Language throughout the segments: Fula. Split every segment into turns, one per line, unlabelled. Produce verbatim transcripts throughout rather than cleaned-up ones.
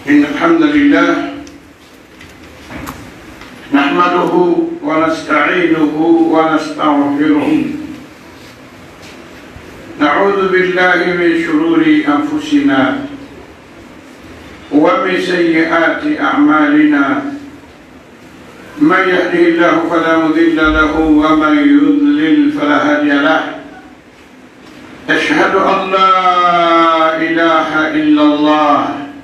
إن الحمد لله نحمده ونستعينه ونستغفره نعوذ بالله من شرور أنفسنا ومن سيئات أعمالنا من يهده الله فلا مضل له ومن يضلل فلا هادي له أشهد أن لا إله إلا الله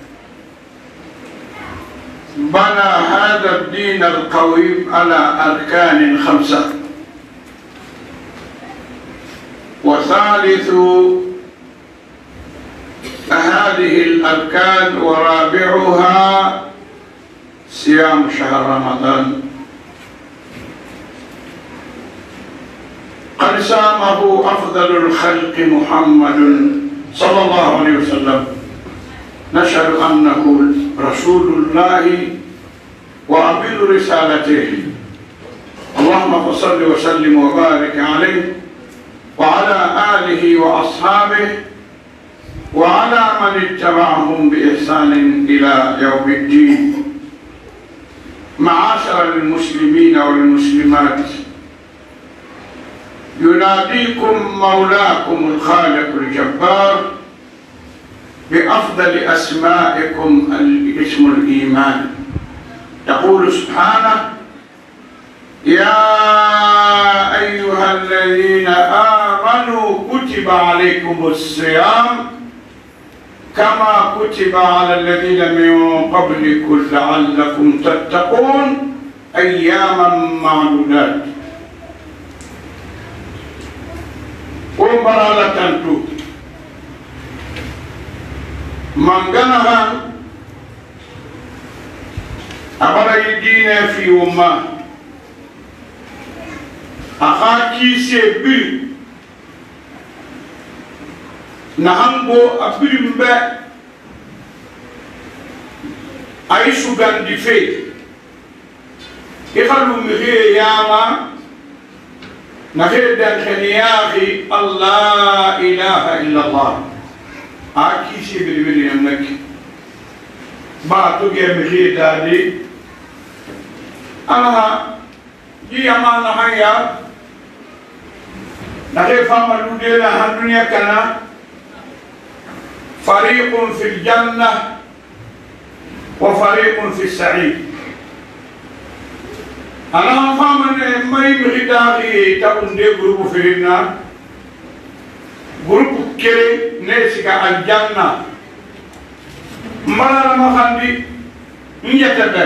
بنى هذا الدين القويم على أركان خمسة وثالث هذه الأركان ورابعها صيام شهر رمضان قد صامه أفضل الخلق محمد صلى الله عليه وسلم نشهد أنه رسول الله وعبد رسالته اللهم صل وسلم وبارك عليه وعلى آله وأصحابه وعلى من اتبعهم بإحسان إلى يوم الدين. معاشر المسلمين والمسلمات، يناديكم مولاكم الخالق الجبار بأفضل أسمائكم اسم الإيمان، يقول سبحانه: يا أيها الذين آمنوا كتب عليكم الصيام كما كتب على الذين من قبلكم لعلكم تتقون أياما معدودات. ومبرالا تنتو مانغانا أبرا يدين في وما أخاكي سيبيل نهانبو أبيل مبا أيسو غاندي في إخلو مغيه ياما نخير دان خنياخي الله إله إلا الله أكي سيبيل بلي يمنك باتو جمهي دادي أنا جي أمانا هيا نخير فاما لودينا هالدنيا كنا فريق في الجنة وفريق في السعيد. أنا فاما ما يمغي داخي تقول دي جروب فينا جروب كي نسيك الجنة مرة ما خندي نيتبع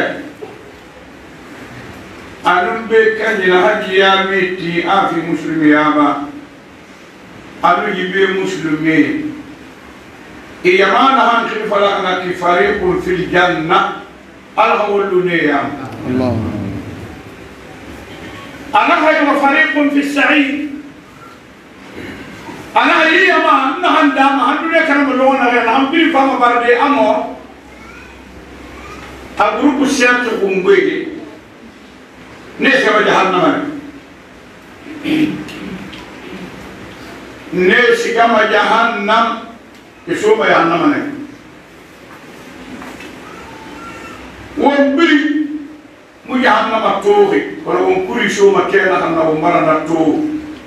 أنم بكنجنا هجيا ميتي آفي مسلمي آما أنو يبي مسلمي إيمان هانخل فلقنا فريق في الجنة الغولوني يا الله. أنا خير فريق في السعيد. أنا هي ما نحن دام هندونا كلام لونا غير هم بيل فما بردي أمور أجروب السيرة كونغوي نسيب جهنم نسيب كم جهنم يسوع جهنم وبري مجهنم توغي ولو كوري شو مكانه خلنا ومرنا تو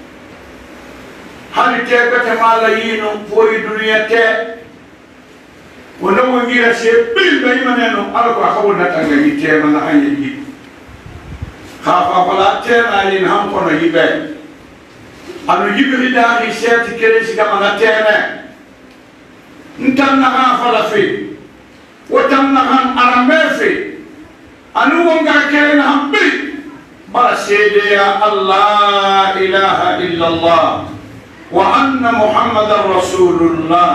هل تيجي مالا ينو فوي دنيا تي ولو غير شيء بيل بيمانه ألقى أخونا تاني تي مالا هنيجي خافا فلا تي نالين هم كنا يبين أنو يبي داخل سيات كريس كمان تينا نتمنى فلا في وتمنى أرمي في أنو وانغا كينا هم بيل بلا سيدي الله إله إلا الله وأن محمد رسول الله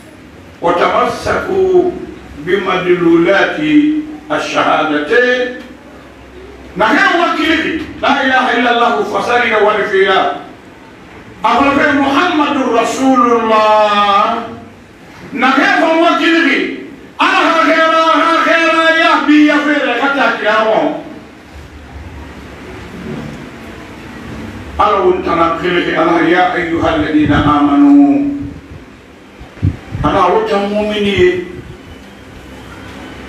وتمسكوا بمدلولات الشهادتين نحن وكيل لا إله إلا الله فسرنا ورفينا أقول محمد رسول الله نحن وكيل أنا خيرا خيرا يا بي يا فير كتاك يا رب ألو تنقلك أنا يا أيها الذين آمنوا أنا أوتم مؤمنين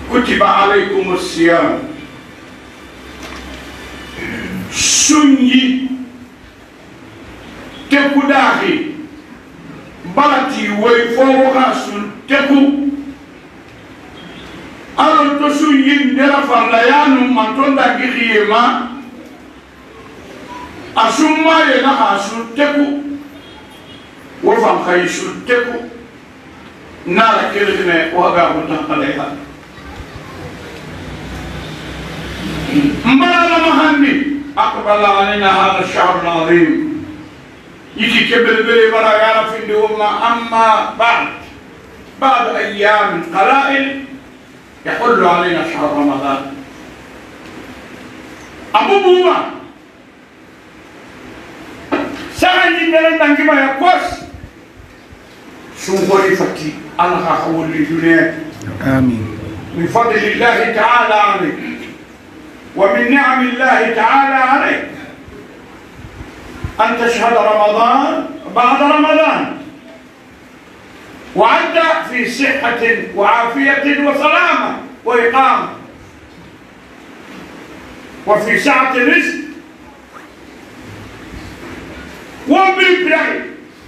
كتب عليكم الصيام سنجي تكو داخي باتي ويفوقها سن تكو ألو تسنجي نرفع ليانو من تندا كيما أسمى ينها سن تكو وفن خي سن تكو نارا كيرتنا وغابنا عليها مبالا مهني أقبل علينا هذا الشهر العظيم يجي كبر بلي برا يعرف إنهم أما بعد بعد أيام قلائل يحل علينا شهر رمضان أبو بوما سأجي نلن نجيب يقوس سنقولي فتي أنا هقول للدنيا
آمين
من فضل الله تعالى عليك ومن نعم الله تعالى عليك أن تشهد رمضان بعد رمضان وأنت في صحة وعافية وسلامة وإقامة وفي سعة الرزق وبالبلاد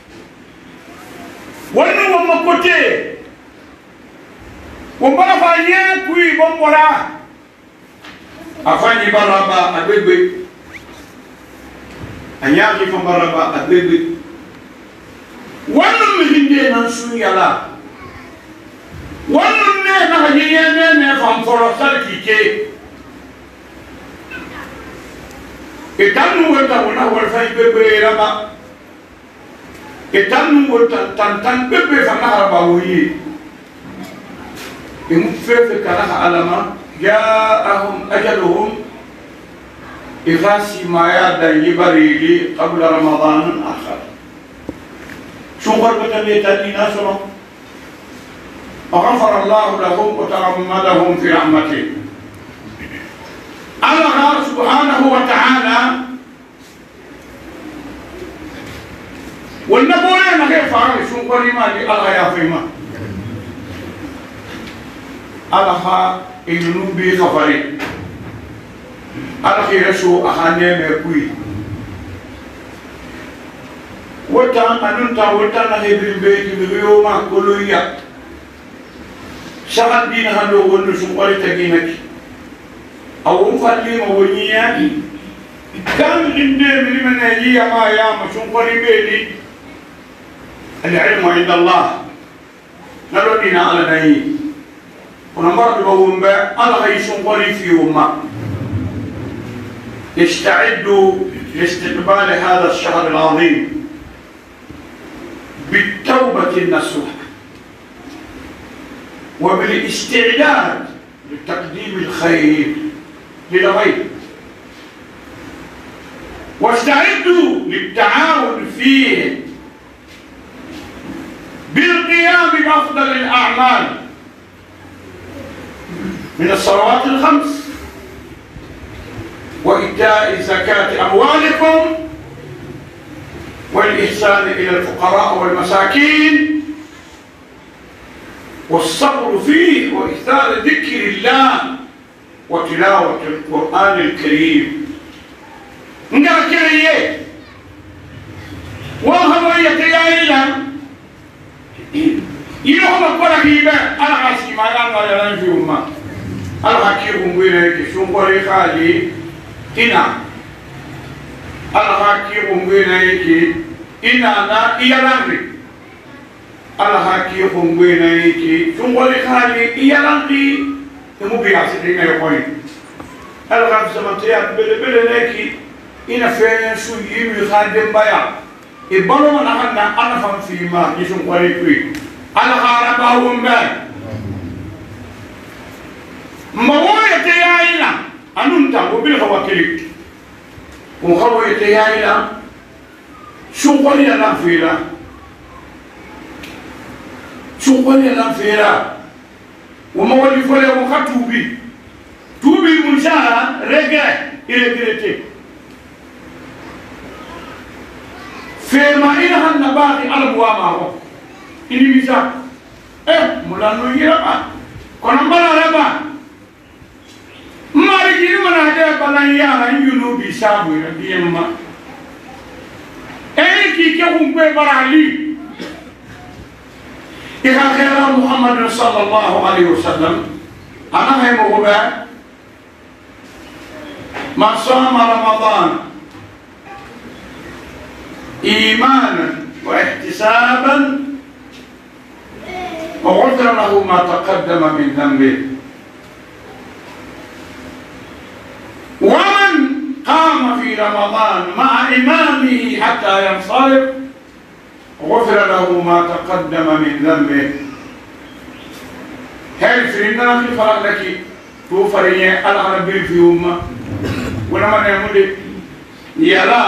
ونو مكوتي ومبارا فايا كوي بمبارا أفاني برابا أبيبي أنياكي فمبارا أبيبي ونو مهندي ننسو يلا ونو نينا هجينا نفهم فرصة كيكي إتانو وتاونا والفاي بيبي رما إتانو وتان بيبي فما رباوي يمفيف كلام علما جاءهم أجلهم إغاسي ما يادا يبريلي قبل رمضان آخر شو غربة بيتالي ناسنا وغفر الله لهم وتغمدهم في رحمته الله سبحانه وتعالى والنبوة نخير فعلي شو قريما الله يا فيما الله إنه بيخفري الله خير شو أخاني مكوي وتان أنتا وتان هبل بيت بيوما كلويا شغل دين هلو ونشو قري تجينك أو مخلي مونيا كان عندنا من من هي ما يا مشون قري بيلي العلم عند الله نلو دينا على نهي ونمر بقوم بقى الله يشون قري فيهم استعدوا لاستقبال هذا الشهر العظيم بالتوبة النصوح وبالاستعداد لتقديم الخير للغير واستعدوا للتعاون فيه بالقيام بأفضل الأعمال من الصلوات الخمس وإيتاء زكاة أموالكم والإحسان إلى الفقراء والمساكين والصبر فيه وإكثار ذكر الله وتلاوة القرآن الكريم نقرأ كريه وهم يتيايلهم يلهم القرى كيبا أنا عاسي ما يانا يلان فيهما أنا حكيهم بينك شون قري خالي إنا أنا حكيهم بينك إنا نا إيالان بي أنا حكيهم بينك شون قري خالي إيالان بي يمو بياسي دينا يقوين أنا غاب سمتيات بلي بلي نيكي إنا فين سو يمي خادم بايا إبالو من أخذنا أنا فهم فيما يشون قري كوي أنا غارباهم بي موايا تيايلا أنونتا وبالغوا كليك وخوي تيايلا شو قولي لنا فيلا شو قولي لنا فيلا وموالي فولي وخا توبي توبي منشاها رجع إلى فيما إنها النباغي على بوامه إني ميزا إيه ملانو يربا كنا مبالا ربا fana ya yunu bi sabu radiyallahu eh ki ke hum be barali ila khayra muhammad sallallahu alaihi wasallam ana hay mo ba ma sama ramadan imanan wa ihtisaban وغفر له ما تقدم من ذنبه ومن قام في رمضان مع إمامه حتى ينصرف غفر له ما تقدم من ذنبه هل فرنا في فرق لك توفرين على ربي في أمة ولما نقول يلا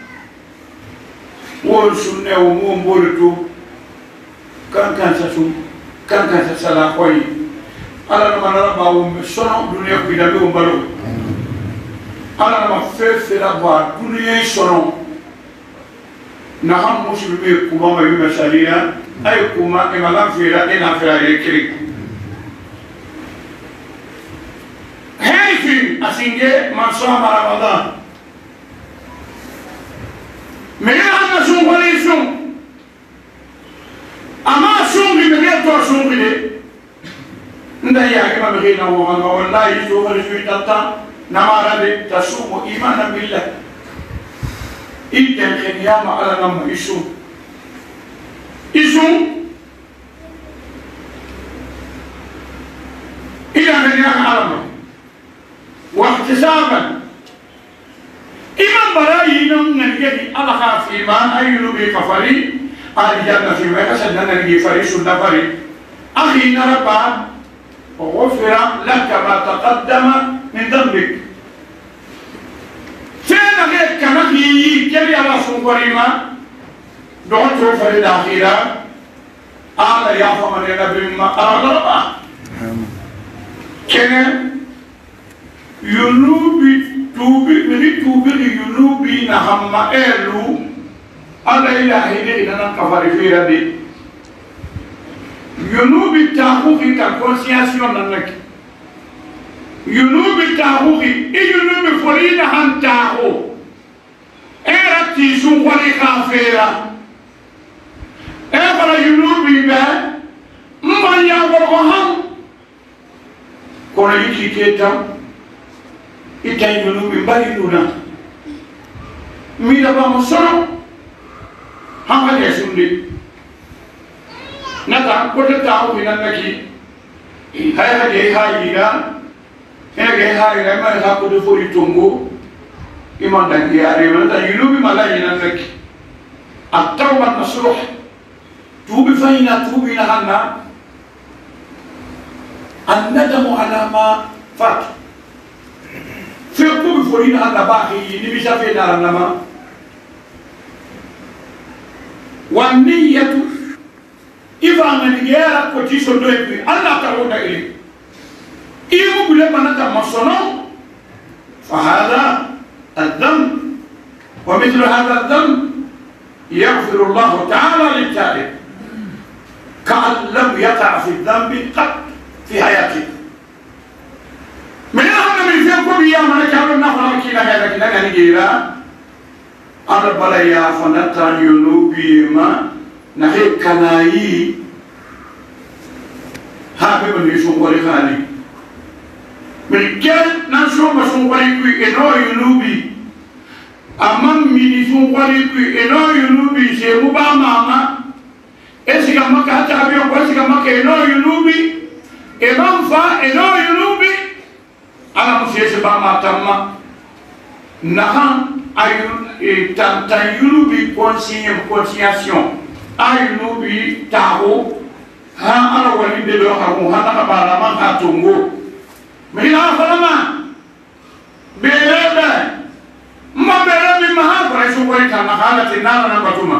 ورسلنا ومون بولتو كان كان سسوم كان كان سسلا خوي على ما نرى باوم سنة دنيا كذا بيوم بلو على ما فيف ربوا دنيا سنة نحن مسلمين كوما ما يوم سالينا أي كوما إمام فيرا إنا فيرا يكري هاي في أسينجة ما صام رمضان من أنا سوم ولا سوم أما سونغي بغير تو سونغي دي ندا يا كما بغينا وما والله يسوع رجوي تاتا نمارا دي تسوم إيمانا بالله إنتن خيام على نم يسوع يسوع إلى خيام على نم واحتسابا إمام براي نم نجدي على خاف إيمان أيلو بكفري الجنة في مكة سدنا نجي فريش النفري أخي نربا وغفر لك ما تقدم من ذنبك فين غير كنخي كلي على سنقريما دون توفر الأخيرة على يافا من النبي ما أرى ربا كنا ينوبي توبي من توبي ينوبي نهم إلو Allah ilahi de ina kafari fira de yunubi tahuki ka consciation nan nak yunubi tahuki e yunubi forina han tahu era ti sun kwali kafira e fara yunubi be mbanya ko han kono yiki keta ita yunubi bari duna mi da ba mo sono hanga de sundi nata ko ta taw hinan naki hay ha de ha yira e ge ha yira ma ha ko do fori tongo iman dan ya re ma ta yunubi mala hinan naki at-tawba nasuh tubi faina tubi na hanna an-nadamu ala ma fat fi ko fori na hanna ba hi ni bi sa fe na nama والنية إذا من جاء كوتيشون دويبي الله تعود إليه إيه بقول ما نتا مصنع فهذا الذنب ومثل هذا الذنب يغفر الله تعالى للتائب كأن لم يقع في الذنب قط في حياته من أهم من فيكم يا من كانوا نفر كنا هذا كنا نجيلا أنا بلايا فنتان ينوبي ما نهيب كناي هابي من يسون قولي خاني من كل نسون بسون قولي كوي إنو ينوبي أمام من يسون قولي كوي إنو ينوبي سيبو با ماما إسيكا مكا حتى بيون قولي مكا إنو ينوبي إمام فا إنو ينوبي أنا مسيسي با ما تما نهان ayun tan tan yulu bi conscience consciation ayunu bi taho ha ala wali de do ha ko hana ba la man ha tungo mi la falama belebe ma belebe ma ha ko su ko ta na hala tinana na batuma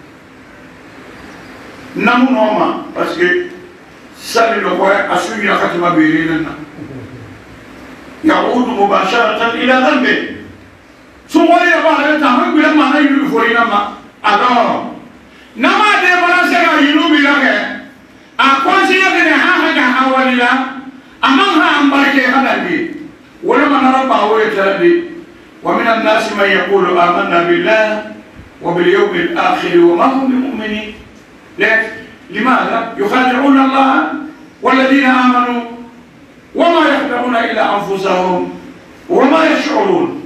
namu noma parce que sali lo ko asumi na khatima birina يعود مباشرة إلى ذنبه سوغوري يبقى تامن بلا ما يلو فورينا ما أدو نما دي بلا سيغا يلو بلا أكون سيغا ها ها ها وليلا أمان ها أمباركي هذا بي ولما ربا ويتردي ومن الناس من يقول آمنا بالله وباليوم الآخر وما هم بمؤمنين. لماذا؟ يخادعون الله والذين آمنوا وما يخدعون إلا أنفسهم وما يشعرون.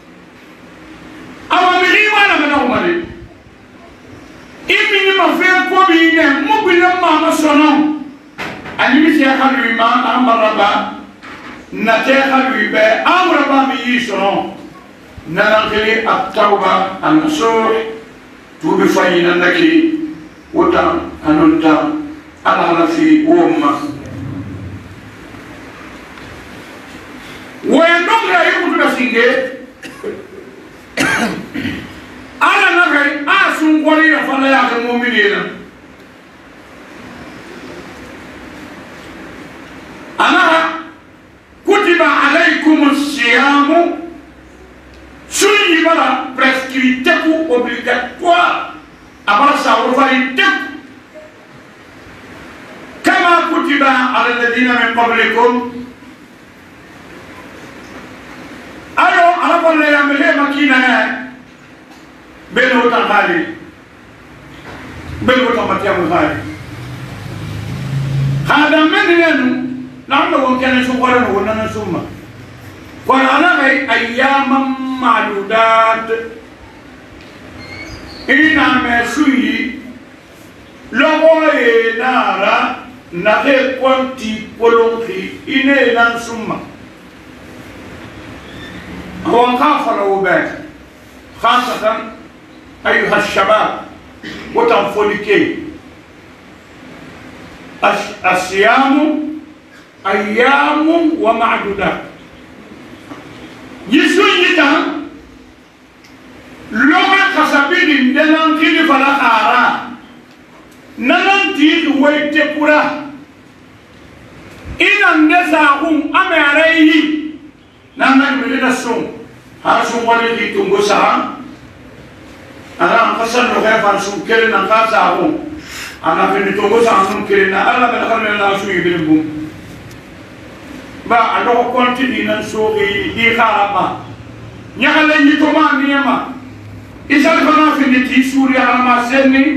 أما من إيمان من أمري إبن ما في قبيلة مبلا ما مسنون أن يمسي خلو إيمان أمر ربا نتي خلو إبا أمر ربا ميسنون ننقل التوبة النصوح توب فاينا نكي وتا أنونتا على في أمة ويندوم لا يكون بسينجي أنا نكاي أسون قليلا فلا يأخذ المؤمنين. أنا كتب عليكم الصيام سوني بلا prescripteko obligatoire abala saurfaritek كما كتب على الذين من قبلكم. أيو أنا بقول يا ملي مكينة بينو تغالي بينو تمتيا مغالي هذا من ينو نعم كان شغلنا وننا ثم وأنا أياما معدودات إن مسوي لغوي نارا نغير كونتي بولونكي إني نانسوما هو خافر وباك خاصة أيها الشباب وتنفلكي الصيام أيام ومعدودات يسوي يتام لما كسبين دلان كذي فلا خارا نلان تيج ويتكورا إن النزاهم أمريه نحن من السوم هرسوم ولدي تنقصها أنا أنقصن لغير فانسوم كلنا نقصهم أنا في نتنقصها أنسوم كلنا ألا بنخلنا ناسوي بلبهم ba alo continue nan sogi di kharama nyakale ni to ma niyama isal fana fi ni ti suri ama senni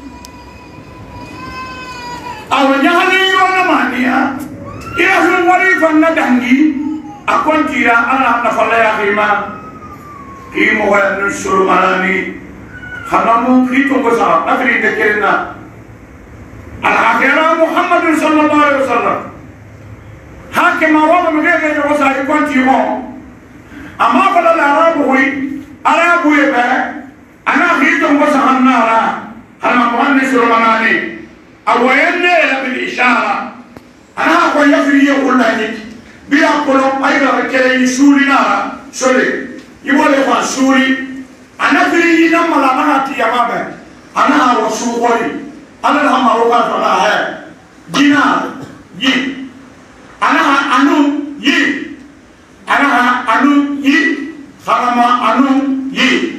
aw nyakale yo na maniya ila fu wali fan na dangi akontira ala na fala ya khima ki mo wa nu surmani khanamu ki to ko sa afri de kerna al akhira muhammad sallallahu alaihi wasallam حاكم أولا من غير أن يوصل يكون تيمون أما فلا العرب هوي عرب هوي بقى أنا خيتهم وصل النار أنا مهندس روماني أويني بالإشارة أنا أقول يفري يقول لك بيا كلهم أيضا كي يسوري نارا سوري يقول يفعل سوري أنا فري ينام على مناتي يا بابا أنا هو سوري أنا لهم أروقات ولا هاي دينار يي أنا أنو يي أنا أنو يي خرما أنو يي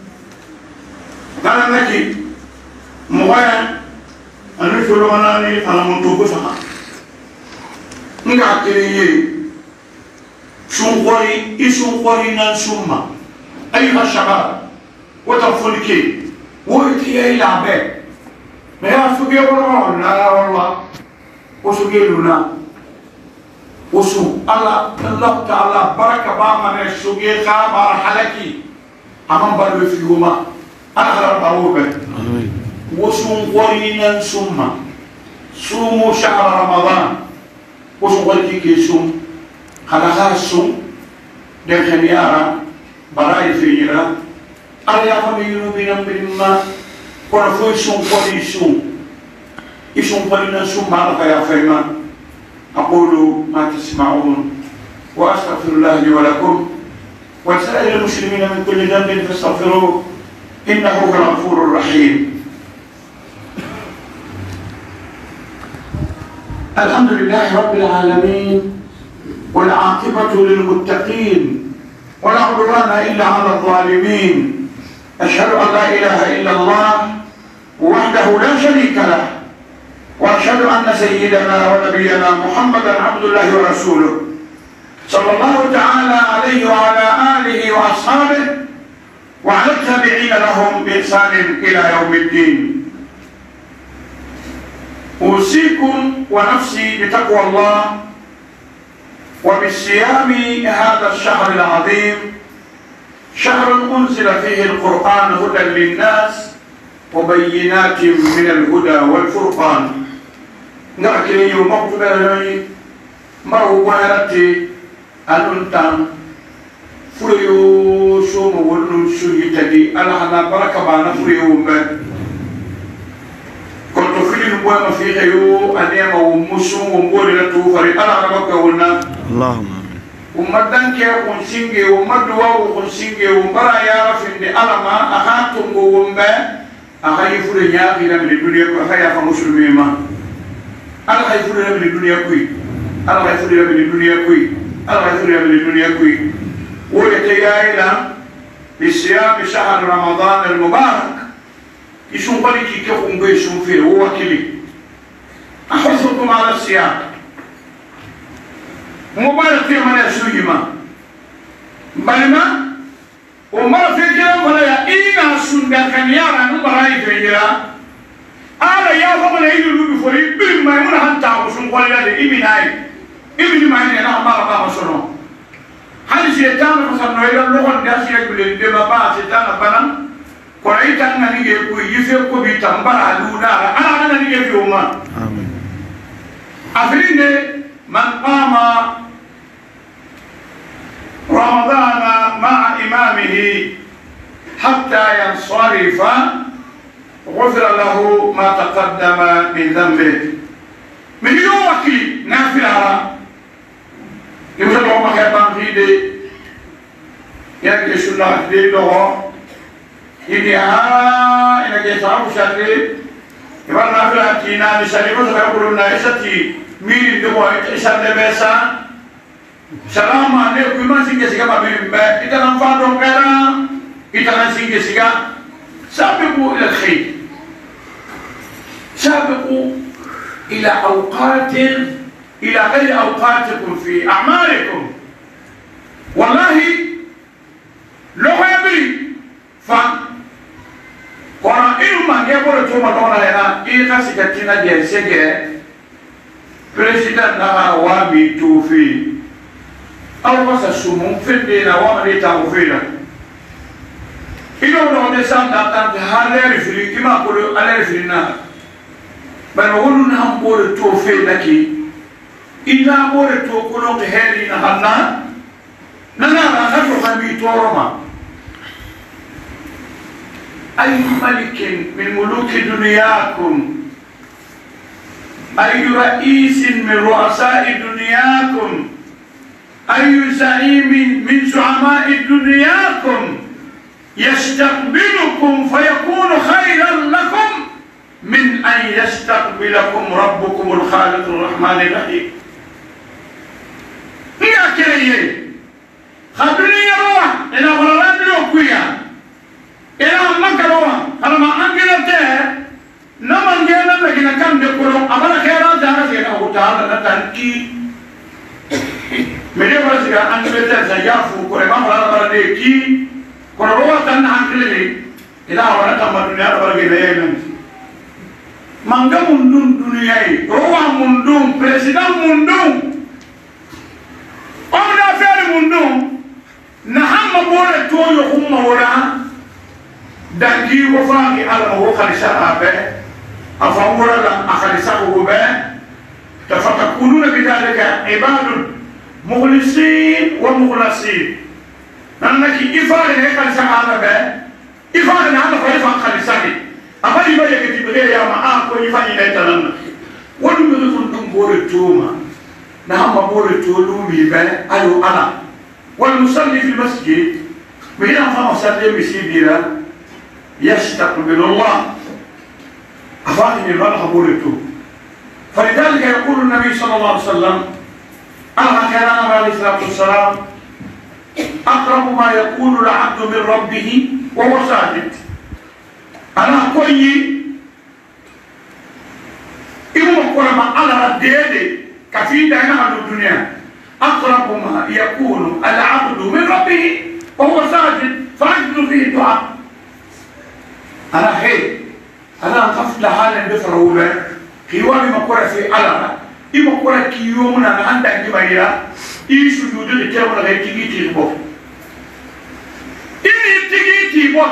كلام لكي مغايا أنو شلو مناني كلام توبو سها نعم كريه سونقوري إسونقوري نانسوما أيها الشباب وتفلكي وإتي إلى عباد ما يفسقي والله لا والله وسقي لنا وسو الله الله تعالى بركة بامنا السوقي خابر حلقي أمام بلو في يوما أنا خلال بروبة وسو قرينا سوما سومو شهر رمضان وسو قريكي كي سوم خلقها سوم دل خنيارا براي فينا أريا فمينو بنا بنا ونفوي سوم قري سوم إسوم قرينا سوم معرفة يا فيما أقول ما تسمعون وأستغفر الله لي ولكم ولسائر المسلمين من كل ذنب فاستغفروه إنه هو الغفور الرحيم. الحمد لله رب العالمين والعاقبة للمتقين ولا عدوان إلا على الظالمين. أشهد أن لا إله إلا الله وحده لا شريك له وأشهد أن سيدنا ونبينا محمدا عبد الله ورسوله صلى الله تعالى عليه وعلى آله وأصحابه وعلى التابعين لهم بإحسان إلى يوم الدين. أوصيكم ونفسي بتقوى الله وبالصيام هذا الشهر العظيم، شهر أنزل فيه القرآن هدى للناس وبينات من الهدى والفرقان. نأكل يوم مقتبل ما هو هرتي أنتم فريو سوم ولن سويتدي على هذا بركة بانا فريو من كنت فيلم بوا ما في غيو أنيما ومسوم ومبولي لتوفري على هذا بقولنا
اللهم
ومدن كي ونسينجي ومدوا ونسينجي ومبرا يعرف إن ألما أخاتم ومبا أخاي فريا إلى من الدنيا أخاي فمسلمين ما أخاي فريا من الدنيا كوي أخاي فريا من الدنيا كوي أخاي فريا من الدنيا كوي ويتيا إلى بصيام شهر رمضان المبارك يشوف بالك كيف هم بيشوفوا فيه هو كلي أحثكم على الصيام مبارك في من يسوي ما بينما وما في كلام ولا يا إنا سنة كان يرى نبراي في جرا أنا يا فمن يجلو بفوري بين ما يمون هنتا وسون قليلا ده إبن هاي إبن ما هي أنا ما ربنا مسلم هل شيطان مثلا نويل لغون داس يقبل دم با شيطان بنا قرأت أن نيجي كوي يفيد كوي تنبرا لونا أنا أنا نيجي في يوما
آمين.
أفرين من قام رمضان مع إمامه حتى ينصرف غفر له ما تقدم من ذنبه. من يوم كي نافلة يقول لهم ما كان في دي يعني شلون دي له ini ha ina ke sabu shakre iban na fila tina ni shari ko ta ko na isati miri de mo isa de besa salama ne ku man singe siga ba bi be ita nan fa do kera ita nan singe siga sabiqu ila alkhair sabiqu ila awqat ila ghayr awqatikum fi a'malikum wallahi lo yabri fa kora inu mange bolo to ma dona yana i kasi katina je sege president na wa mi to fi aw wasa sumu fende na wa mali ta ofela ino no de santa tan haler fili kima ko aler fili na bana wonu na bolo to fe daki ina bolo to ko no heli na hanna na na na to ma mi to roma أي ملك من ملوك دنياكم أي رئيس من رؤساء دنياكم أي زعيم من زعماء دنياكم يستقبلكم فيكون خيرا لكم من أن يستقبلكم ربكم الخالق الرحمن الرحيم. يا كريم خبرني يا روح إلى غرام الوكوية إلى مكروه أنا ما أنجلته نمان جينا لكن كم دكتور أمانة خيرات جانا سينا وتعالى نتانكي مدي برسيا أنجلته سيافو كره ما ملا بردكي كروه تان أنجلته إلى أولا تام الدنيا برجيلين مانجا مندون دنياي روح مندون بريسيدان مندون أمنا فعل مندون نحن مبورة توي هم ولا دانجي وفاقي على ما هو خليسا أبه أفهمورا لا أخليسا أبه فتكونون بذلك عباد مخلصين ومخلصين أنك إفاد هيك خليسا أبه إفاد نعم خليفا خليسا أما يبقى يكتب غير يا ما أكو يفاد ينتظرنا ولم يكن تنبور التوما نعم بور التولوم يبقى أيو أنا والمصلي في المسجد من أفهم صلي بسيدنا يستقبل الله أفاقني البلغ بولته فلذلك يقول النبي صلى الله عليه وسلم أنا كان عليه الصلاة والسلام أقرب ما يكون العبد من ربه وهو ساجد أنا كوي إمو قرما على الديد كفي دائما على الدنيا أقرب ما يكون العبد من ربه وهو ساجد فأجد فيه الدعاء. أنا خير أنا أنقفت لحالا بفرهولا كيوامي مقورة في ألمة إما قورة كيومنا عندك جمعيرا إيشو يوجد الكلام غير تيجي تيبوه إيه تيجي تيبوه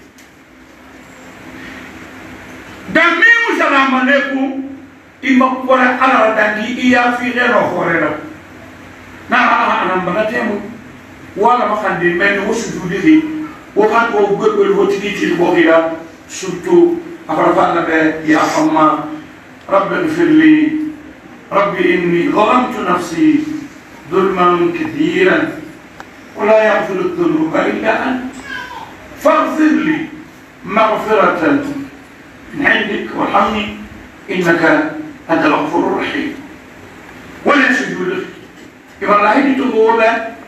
دمي مسلم عليكم إما قورة أنا دانجي إيا في غير أخوره نعم أنا بنتهم ولا ما كان دين من وسجود ذي وكان هو بقول هو تيجي تيبوه سبتو أفرفعنا به يا حما رب اغفر لي ربي إني ظلمت نفسي ظلما كثيرا ولا يغفر الذنوب إلا أنت فاغفر لي مغفرة من عندك وارحمني إنك أنت الغفور الرحيم. ولا سجود إذا رأيت تقول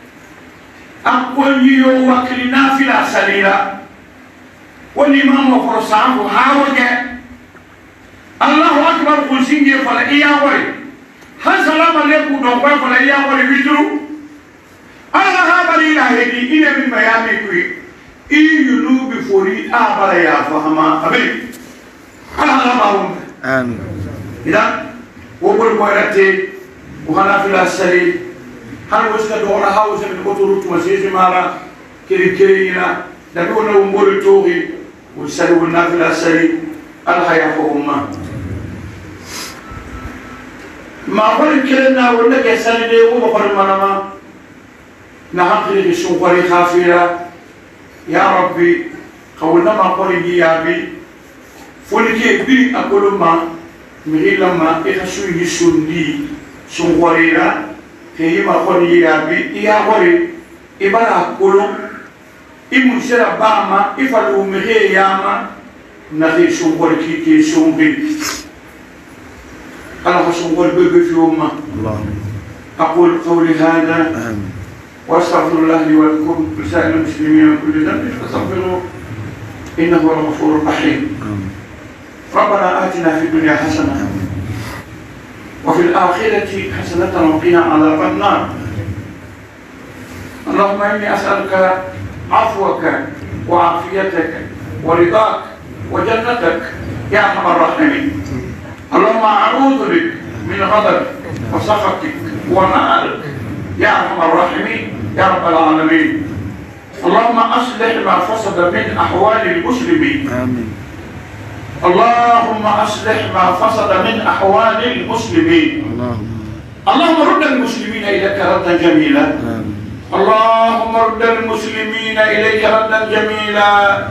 أقول يو وكلنا في الأساليرة والإمام وفرسانه هاوجه الله أكبر قلسين فلا إياوري هل سلام عليكم دوقوا فلا إياوري ويدرو أنا هذا الإلهي إلى من ميامي كوي إيه يلو بفوري أبلا يا فهما أبي أنا هذا ما
آمين.
إذا وقول قويرتي وهنا في الأسالي هل وسك دورا هاوس من قطرات مسيس مارا كري كرينا دبونا ومبور توغي وسلوا النافلة السري الحياة فهما ما قل كلنا ولا كسر لي وما قل منما نحقق الشوقي خافيرا يا ربي قولنا ما قل يا بي فلكي بي أقول ما مغي لما إخسوا يسوندي شوقيرا كي ما قل يا بي يا قل إبارة أقول إمسرا باما إفلو مغي ياما نخي شوقي كي كي شوقي أنا أشكر بك في أمة. أقول قولي هذا وأستغفر الله لي ولكم ولسائر المسلمين من كل ذنب فاستغفروه إنه هو الغفور الرحيم. ربنا آتنا في الدنيا حسنة وفي الآخرة حسنة وقنا عذاب النار. اللهم إني أسألك عفوك وعافيتك ورضاك وجنتك يا أرحم الراحمين. اللهم أعوذ بك من غضبك وسخطك ونارك يا أرحم الراحمين يا رب العالمين. اللهم أصلح ما فسد من أحوال المسلمين. آمين. اللهم أصلح ما فسد من أحوال المسلمين. اللهم اللهم رد المسلمين إليك ردا جميلا. آمين. اللهم رد المسلمين إليك ردا جميلا.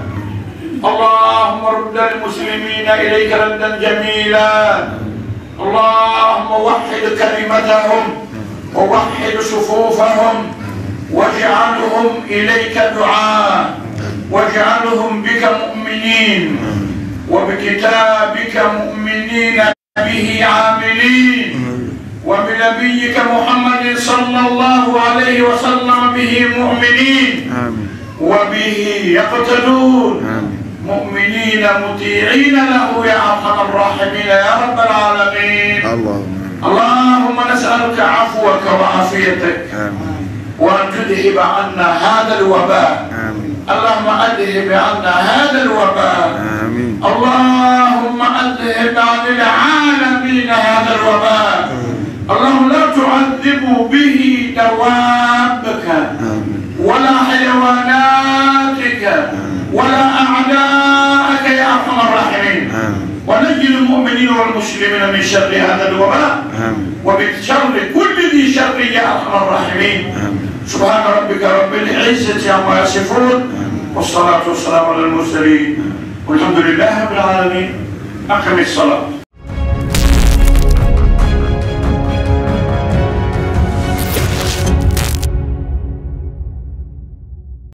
اللهم رد المسلمين إليك ردا جميلا. اللهم وحد كلمتهم ووحد صفوفهم واجعلهم إليك دعاء واجعلهم بك مؤمنين وبكتابك مؤمنين به عاملين وبنبيك محمد صلى الله عليه وسلم به مؤمنين وبه يقتدون مؤمنين مطيعين له يا أرحم الراحمين يا رب العالمين. اللهم اللهم نسألك عفوك وعافيتك وأن تذهب عنا هذا الوباء. آمين. اللهم أذهب عنا هذا الوباء. آمين. اللهم أذهب عن العالمين هذا الوباء. آمين. اللهم لا تعذب به دوابك. آمين. ولا حيواناتك. آمين. ولا أعداءك يا أرحم الراحمين. ونجي المؤمنين والمسلمين من شر هذا الوباء ومن شر كل ذي شر يا أرحم الراحمين. سبحان ربك رب العزة عما يصفون والصلاة والسلام على المرسلين والحمد لله رب العالمين. أقم الصلاة.